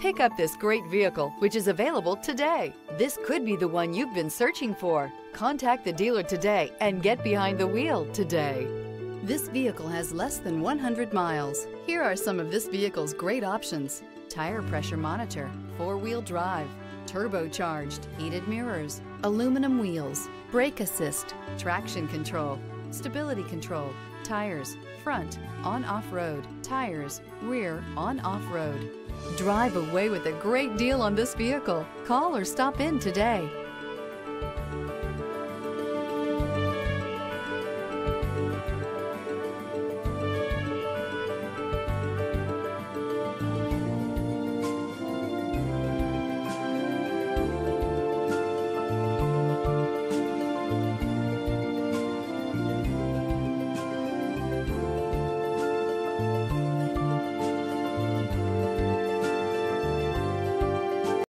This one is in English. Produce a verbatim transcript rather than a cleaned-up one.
Pick up this great vehicle, which is available today. This could be the one you've been searching for. Contact the dealer today and get behind the wheel today. This vehicle has less than one hundred miles. Here are some of this vehicle's great options: tire pressure monitor, four-wheel drive, turbocharged, heated mirrors, aluminum wheels, brake assist, traction control, stability control, tires, front, on-off-road, tires, rear, on-off-road. Drive away with a great deal on this vehicle. Call or stop in today.